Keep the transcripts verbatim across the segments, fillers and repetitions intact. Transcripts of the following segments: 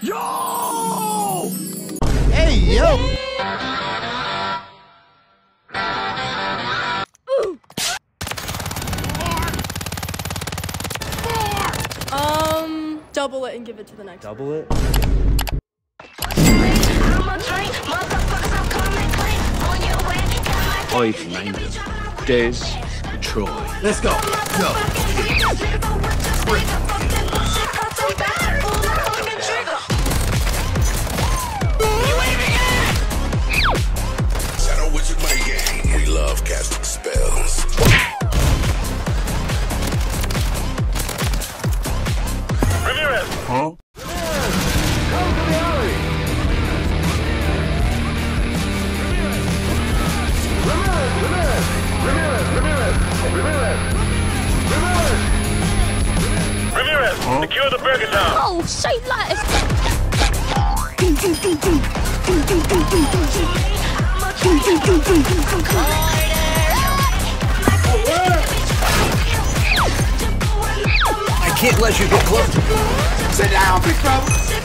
Yo! Hey, yo! Um, double it and give it to the next. Double it? Oi, Flanger. Des, Troy. Let's go. Go. Shadow Wizard my game. We love casting spells. Ramirez. Huh? Ramirez, Huh? secure the burger town. Oh, shit, like. I can't let you get close. Sit down, big bro.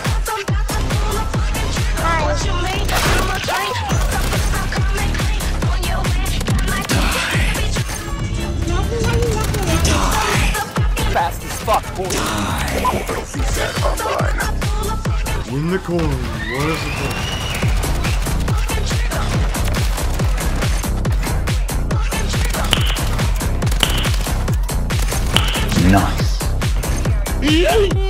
Fast as fuck, boy. In the corner. What is it? Nice.